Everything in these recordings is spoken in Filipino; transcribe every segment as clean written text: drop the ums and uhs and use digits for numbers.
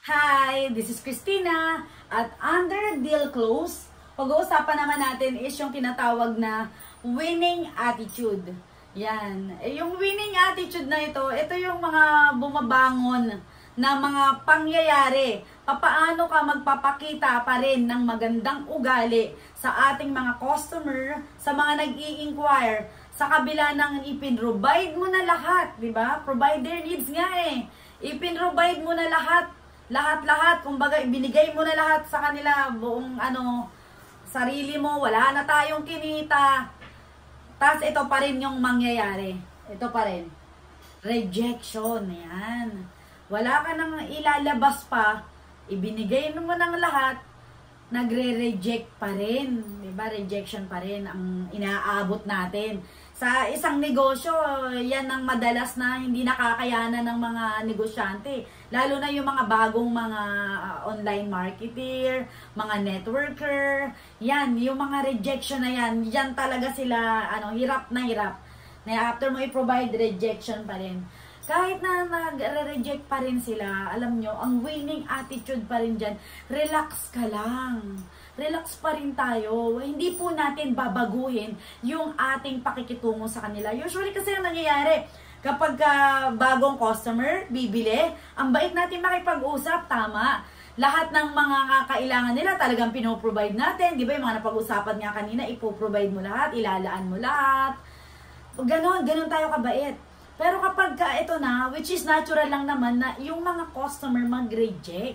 Hi, this is Christina at under Deal Close, pag-uusapan naman natin is yung tinatawag na winning attitude. Yan. Yung winning attitude na ito yung mga bumabangon na mga pangyayari. Papaano ka magpapakita pa rin ng magandang ugali sa ating mga customer, sa mga nag-i-inquire, sa kabila ng ipin-provide mo na lahat, di ba? Provide their needs nga eh. Ipin-provide mo na lahat. Lahat-lahat, kumbaga ibinigay mo na lahat sa kanila, buong sarili mo, wala na tayong kinita. Tapos ito pa rin yung mangyayari. Ito pa rin. Rejection, yan. Wala ka nang ilalabas pa, ibinigay mo ng lahat, nagre-reject pa rin. Diba? Rejection pa rin ang inaabot natin. Sa isang negosyo, yan ang madalas na hindi nakakayanan ng mga negosyante. Lalo na yung mga bagong mga online marketer, mga networker. Yan, yung mga rejection na yan. Yan talaga sila, hirap na hirap. Na after mo i-provide, rejection pa rin. Kahit na nag-reject pa rin sila, alam nyo, ang winning attitude pa rin dyan, relax ka lang. Relax pa rin tayo. Hindi po natin babaguhin yung ating pakikitungo sa kanila. Usually kasi ang nangyayari, kapag bagong customer, bibili, ang bait natin makipag-usap, tama. Lahat ng mga kailangan nila talagang pinoprovide natin. Di ba yung mga napag-usapan nga kanina, ipoprovide mo lahat, ilalaan mo lahat. Ganon tayo kabait. Pero kapag ito na, which is natural lang naman na yung mga customer mag-reject,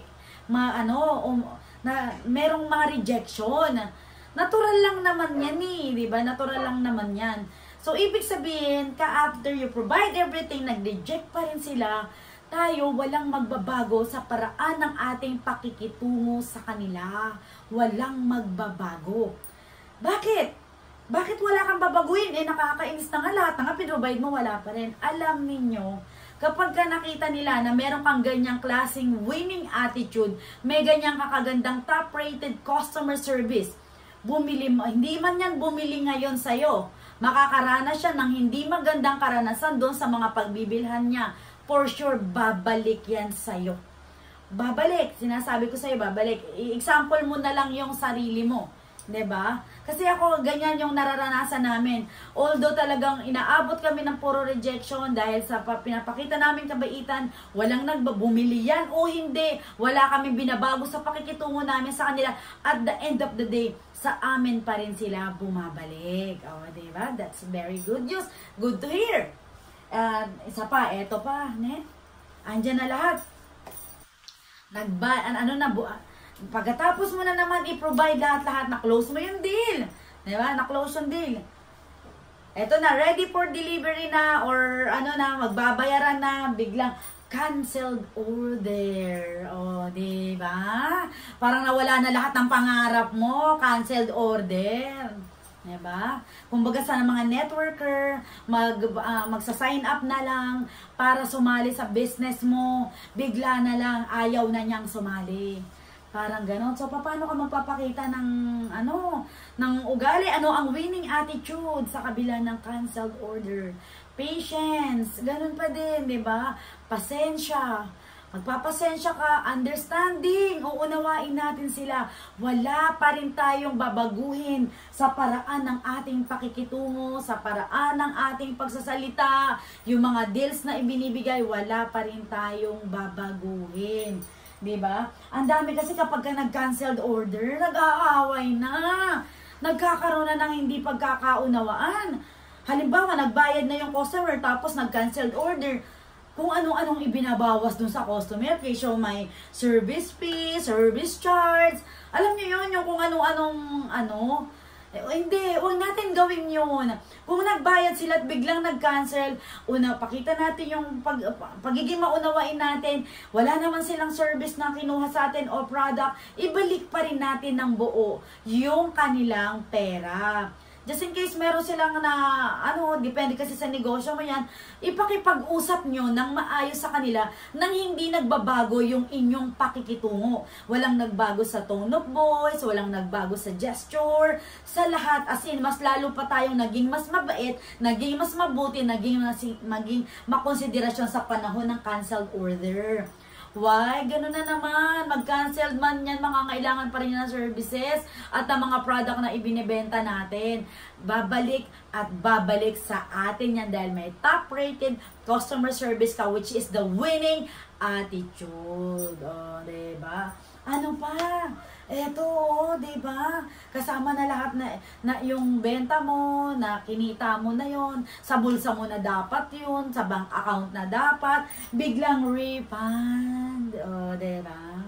na merong mga rejection. Natural lang naman yan di ba? Natural lang naman yan. So, ibig sabihin, after you provide everything, nag-reject pa rin sila, tayo walang magbabago sa paraan ng ating pakikitungo sa kanila. Walang magbabago. Bakit? Bakit wala kang babaguhin? Nakakainis na nga lahat na pinrovide mo, wala pa rin. Alam ninyo, kapag nakita nila na meron kang ganyang klaseng winning attitude, may ganyang kakagandang top-rated customer service, bumili mo, hindi man yan bumili ngayon sa'yo, makakaranas siya ng hindi magandang karanasan doon sa mga pagbibilhan niya. For sure, babalik yan sa'yo. Babalik. Sinasabi ko sa'yo, babalik. I-example mo na lang yung sarili mo. 'Di ba? Kasi ako, ganyan yung nararanasan namin. Although talagang inaabot kami ng puro rejection dahil sa pinapakita namin kabaitan, walang nagbabumili yan o hindi. Wala kami binabago sa pakikitungo namin sa kanila. At the end of the day, sa amin pa rin sila bumabalik. O, diba? That's very good news. Good to hear. Isa pa, eto pa, andyan na lahat. Pagkatapos mo na naman i-provide lahat-lahat, na-close mo yung deal. Diba? Na-close yung deal. Eto na, ready for delivery na or magbabayaran na, biglang canceled order. O, diba? Parang nawala na lahat ng pangarap mo, canceled order. Diba? Kumbaga sa mga networker, magsa-sign up na lang para sumali sa business mo, bigla na lang ayaw na niyang sumali. Parang ganon. So, paano ka magpapakita ng ugali? Ano ang winning attitude sa kabila ng canceled order? Patience. Ganon pa din, di ba? Pasensya. Magpapasensya ka. Understanding. Uunawain natin sila. Wala pa rin tayong babaguhin sa paraan ng ating pakikitungo, sa paraan ng ating pagsasalita. Yung mga deals na ibinibigay, wala pa rin tayong babaguhin. Diba? Ang dami kasi kapag nag-canceled order, nag-aaway na. Nagkakaroon na ng hindi pagkakaunawaan. Halimbawa, nagbayad na yung customer tapos nag-canceled order. Kung anong-anong ibinabawas dun sa customer, so may service fee, service charge. Alam niyo yun, yung kung anong-anong hindi, huwag natin gawin yun. Kung nagbayad sila at biglang nag-cancel, pakita natin yung pagiging maunawain natin. Wala naman silang service na kinuha sa atin o product, ibalik pa rin natin ng buo yung kanilang pera. Just in case meron silang depende kasi sa negosyo mo yan, ipakipag-usap nyo ng maayos sa kanila nang hindi nagbabago yung inyong pakikitungo. Walang nagbago sa tone of voice, walang nagbago sa gesture, sa lahat. As in, mas lalo pa tayong naging mas mabait, naging mas mabuti, maging makonsiderasyon sa panahon ng canceled order. Why? Ganun na naman. Mag-cancel man yan, makangailangan pa rin yan ng services at ng mga product na ibinibenta natin. Babalik at babalik sa atin yan dahil may top-rated customer service ka, which is the winning attitude. O, diba? Ano pa? Eto, diba? Kasama na lahat na yung benta mo, na kinita mo na yon, sa bulsa mo na dapat yun, sa bank account na dapat, biglang refund. O, diba?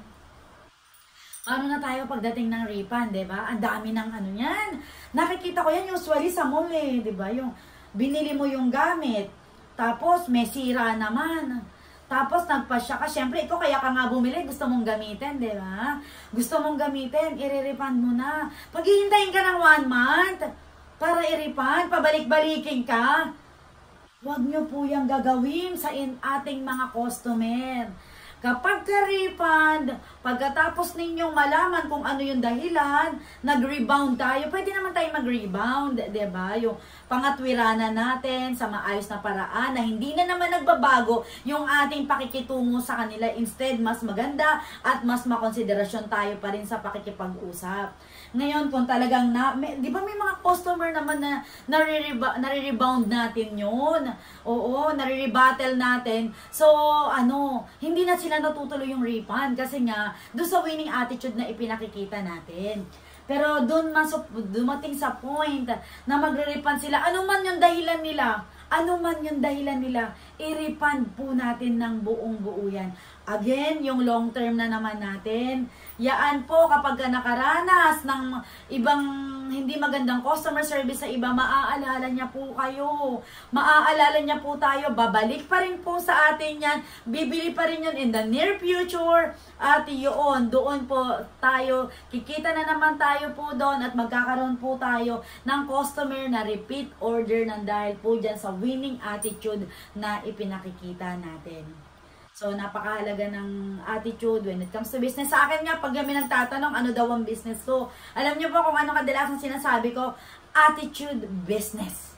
Ano na tayo pagdating ng refund, diba? Ang dami ng ano yan. Nakikita ko yan usually sa mall eh, diba? Yung binili mo yung gamit, tapos may sira naman. Tapos nagpasya ka, syempre ikaw kaya ka nga bumili, gusto mong gamitin, di ba? Gusto mong gamitin, i-refund mo na. Paghihintayin ka ng 1 month para i-refund, pabalik-balikin ka. Huwag nyo po yung gagawin sa ating mga customer. Kapag ka-refund, pagkatapos ninyong malaman kung ano yung dahilan, nag-rebound tayo, pwede naman tayo mag-rebound, diba? Yung pangatwiranan natin sa maayos na paraan na hindi na naman nagbabago yung ating pakikitungo sa kanila. Instead, mas maganda at mas makonsiderasyon tayo pa rin sa pakikipag-usap. Ngayon, kung talagang di ba may mga customer naman na nare-rebound natin yun? Oo, nare-rebuttal natin. So, hindi na sila natutuloy yung refund kasi nga, doon sa winning attitude na ipinakikita natin. Pero doon dumating sa point na magre-refund sila. Ano man yung dahilan nila, i-refund po natin ng buong-buo yan. Again, yung long term na naman natin. Yaan po kapag nakaranas ng ibang hindi magandang customer service sa iba, maaalala niya po kayo. Maaalala niya po tayo. Babalik pa rin po sa atin yan. Bibili pa rin yun in the near future. At yun, doon po tayo. Kikita na naman tayo po doon at magkakaroon po tayo ng customer na repeat order ng dahil po dyan sa winning attitude na ipinakikita natin. So, napakahalaga ng attitude when it comes to business. Sa akin nga, pag kami nagtatanong, ano daw ang business ko? Alam niyo po kung ano kadalasan sinasabi ko? Attitude business.